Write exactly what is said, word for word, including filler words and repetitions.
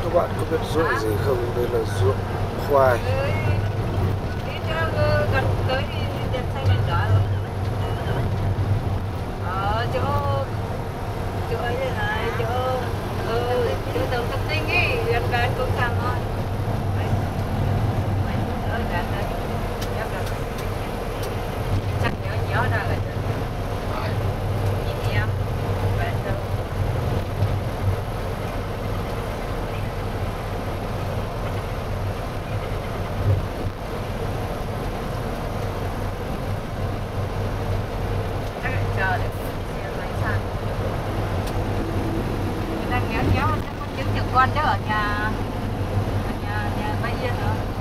Các bạn có biết ruộng gì không? Đây là ruộng khoai. Đi cho gần tới đèn xanh đèn đỏ rồi. Ở chỗ chỗ ấy này, chỗ ừ, chỗ tàu thông tin ấy, gần gần cũng thằng thôi. Ở gần đấy, chắc là chắc nhớ nhớ ra là nhìn em, vậy thôi. Chắc là chờ để xem máy xăng. Người ta kéo kéo nó có kiếm được con chứ ở nhà ở nhà nhà Bay Yên rồi.